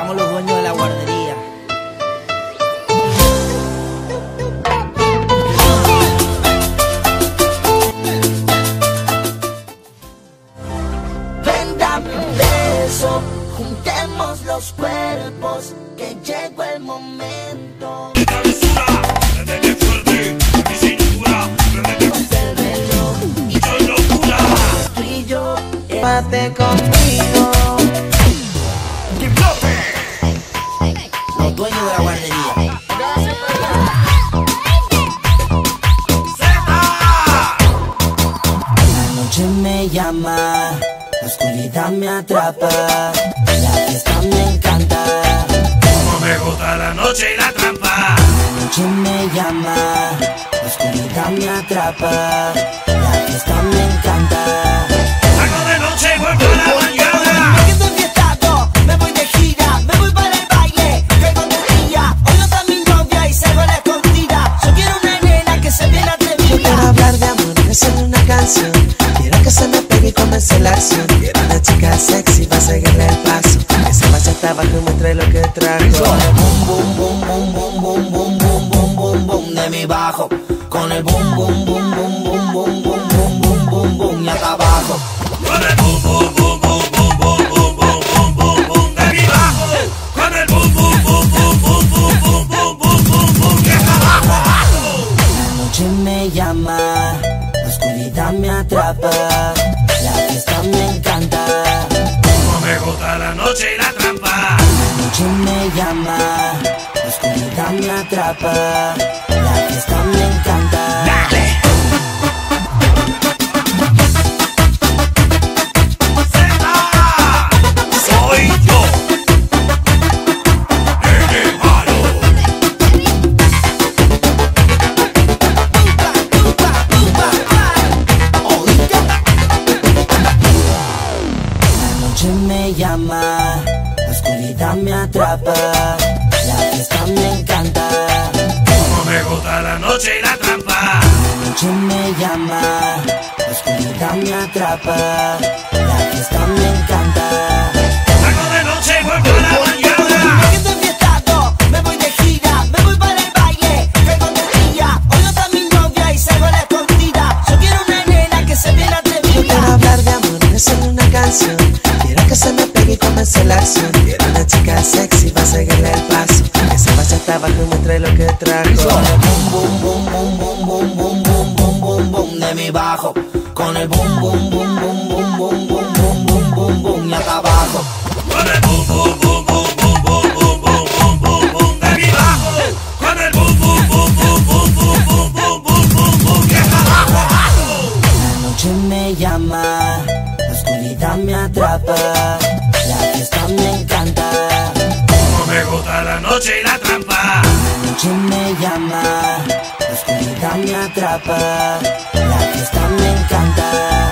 Estamos los dueños de la guardería. Ven, dame un beso, juntemos los cuerpos, que llegó el momento. Llévate conmigo. Los dueños de la guardería. La noche me llama, la oscuridad me atrapa, la fiesta me encanta. Como me gusta la noche y la trampa. La noche me llama, la oscuridad me atrapa, la fiesta me encanta. Salgo de noche y vuelvo a la mañana. Me quedo enfiestado, me voy de gira, me voy para el baile, caigo de día. Hoy no está mi novia y salgo a la escondida. Yo quiero una nena que se viene atrevida. Yo quiero hablar de amor, hacer una canción. Quiero que se me pegue y comience la acción. Quiero una chica sexy para seguirle el paso. Esa bachata abajo y muestre lo que trajo. Con el boom, boom, boom, boom, boom, boom, boom, boom, boom, boom, boom de mi bajo. Con el boom, boom, boom, boom, boom, boom, boom, boom, boom, boom, boom y hasta abajo. Con el boom, boom, boom, boom, boom, boom, boom, boom, boom, boom, boom de mi bajo. Con el boom, boom, boom, boom, boom, boom, boom, boom, boom, boom, boom y hasta abajo. La noche me llama, la oscuridad me atrapa, la fiesta me encanta. Como me gusta la noche y la trampa. La noche me llama, la oscuridad me atrapa, la fiesta me encanta. Soy yo, el malo. La noche me llama, la oscuridad me atrapa, la fiesta me encanta. Como me gusta la noche y la trampa. La noche me llama, la oscuridad me atrapa, la fiesta me encanta. Salgo de noche y vuelvo a la mañana. Me quedo enfiestado, me voy de gira, me voy para el baile, caigo de día. Hoy no está mi novia y salgo a la escondida. Yo quiero una nena que se viene Yo quiero atrevida. hablar de amor, hacer una canción. Quiero que se me pegue y comience la acción. Quiero una chica sexy para seguirle el paso. Esa bachata abajo y muestre lo que trajo. Con el boom, boom, boom, boom, boom, boom, boom, boom, boom, boom, boom de mi bajo. Con el boom, boom, boom, boom, boom, boom, boom, boom, boom, boom, boom y hasta abajo. Con el boom, boom, boom, boom, boom, boom, boom, boom, boom, boom, boom de mi bajo. Con el boom, boom, boom, boom, boom, boom, boom, boom, boom, boom, boom y hasta abajo. La noche me llama, la oscuridad me atrapa, la fiesta me encanta. Como me gusta la noche y la trampa. La noche me llama, la oscuridad me atrapa, la fiesta me encanta.